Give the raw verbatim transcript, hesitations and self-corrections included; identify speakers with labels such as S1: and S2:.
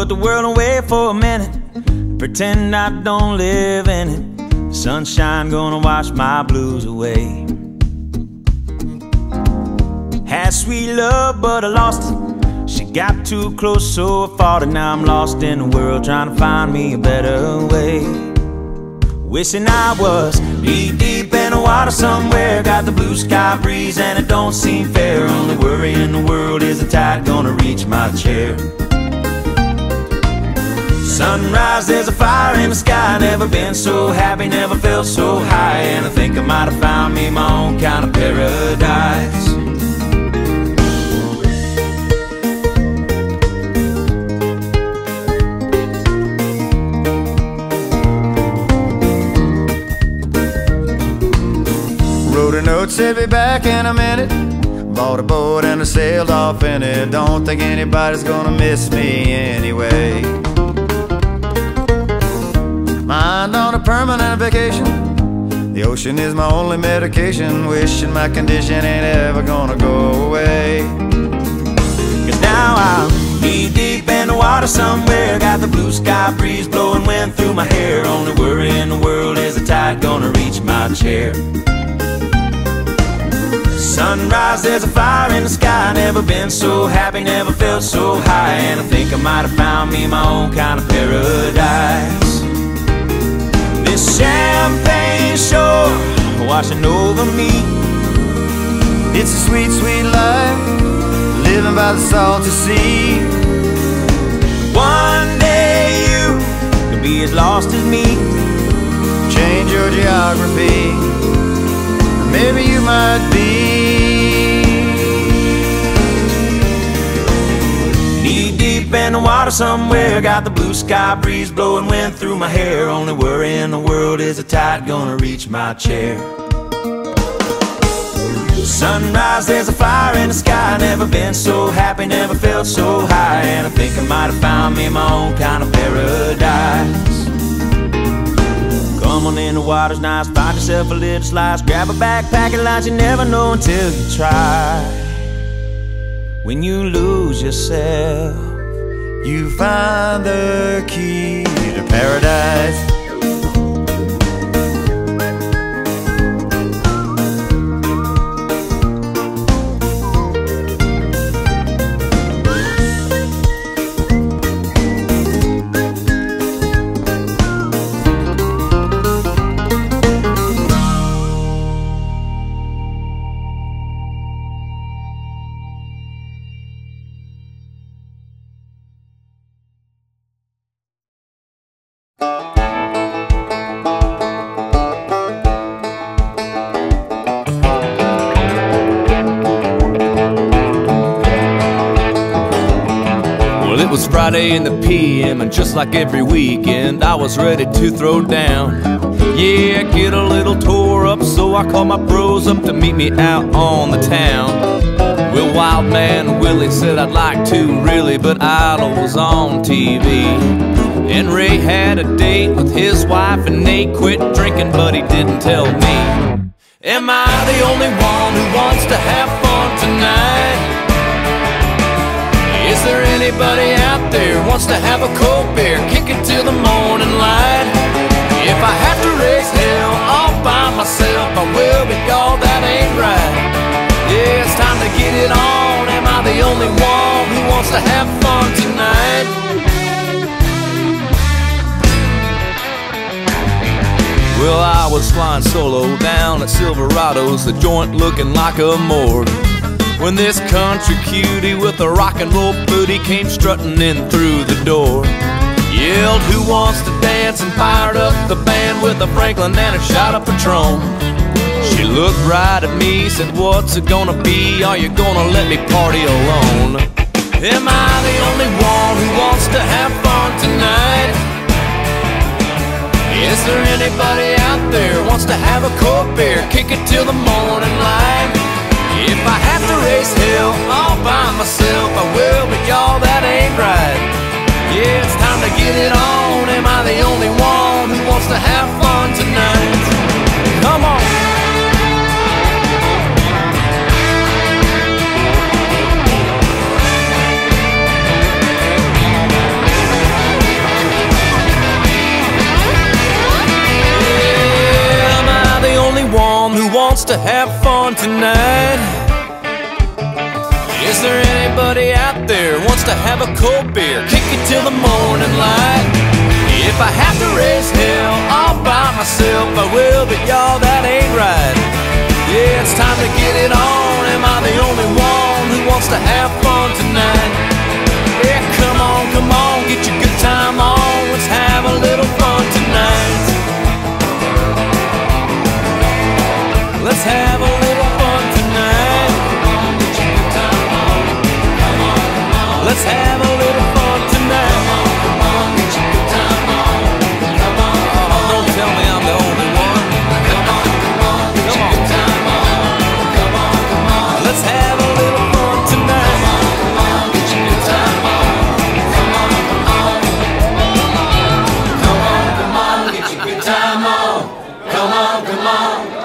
S1: the world away for a minute, pretend I don't live in it. Sunshine gonna wash my blues away. Had sweet love, but I lost it. She got too close, so I fought it. Now I'm lost in the world, trying to find me a better way. Wishing I was knee deep in the water somewhere, got the blue sky breeze and it don't seem fair. Only worry in the world is the tide gonna reach my chair. Sunrise, there's a fire in the sky. Never been so happy, never felt so high. And I think I might have found me my own kind of paradise.
S2: Wrote a note, said be back in a minute. Bought a boat and I sailed off in it. Don't think anybody's gonna miss me anyway. Mind on a permanent vacation. The ocean is my only medication. Wishing my condition ain't ever gonna go away.
S1: Cause now I'm knee deep in the water somewhere, got the blue sky breeze blowing wind through my hair. Only worry in the world is the tide gonna reach my chair. Sunrise, there's a fire in the sky. Never been so happy, never felt so high. And I think I might have found me my own kind of paradise. This champagne shore washing over me.
S2: It's a sweet, sweet life, living by the salty sea.
S1: One day you could be as lost as me.
S2: Change your geography, maybe you might be.
S1: Knee deep in the water somewhere, got the blue sky breeze blowing wind through my hair. Only worry in the world is the tide gonna reach my chair. Sunrise, there's a fire in the sky. Never been so happy, never felt so high. And I think I might have found me my own kind of paradise. Come on in, the water's nice, find yourself a little slice. Grab a backpack and lunch, you never know until you try. When you lose yourself,
S2: you find the key to paradise.
S3: It was Friday in the P M and just like every weekend I was ready to throw down. Yeah, get a little tore up, so I called my bros up to meet me out on the town. Well, Wild Man Willie said I'd like to really, but Idol was on T V. And Ray had a date with his wife and Nate quit drinking, but he didn't tell me. Am I the only one who wants to have fun tonight? Is there anybody out there wants to have a cold beer, kick it till the morning light? If I have to raise hell all by myself, I will, but y'all, that ain't right. Yeah, it's time to get it on. Am I the only one who wants to have fun tonight? Well, I was flying solo down at Silverado's, the joint looking like a morgue, when this country cutie with a rock and roll booty came strutting in through the door. Yelled, who wants to dance, and fired up the band with a Franklin and a shot of Patron. She looked right at me, said, what's it gonna be? Are you gonna let me party alone? Am I the only one who wants to have fun tonight? Is there anybody out there wants to have a cold beer, kick it till the morning light? If I have to raise hell all by myself, I will, but y'all, that ain't right. Yeah, it's time to get it on. Am I the only one who wants to have fun tonight? Come on! to have fun tonight? Is there anybody out there wants to have a cold beer, kick it till the morning light? If I have to raise hell all by myself, I will, but y'all, that ain't right. Yeah, it's time to get it on. Am I the only one who wants to have fun tonight? Yeah, come on, come on, get your good time on. Let's have a little fun tonight. Let's have a little fun tonight. Get your good time on. Come on, come on. Let's have a little fun tonight. Come on, come on, get your good time on. Come on, come on. Don't tell me I'm the only one. Come on, come on, get your good time on. Come on, come on. Let's have a little fun tonight. Come on, come on, get your good time on. Come on, come on. Come on, come on, get your good time on. Come on, come on.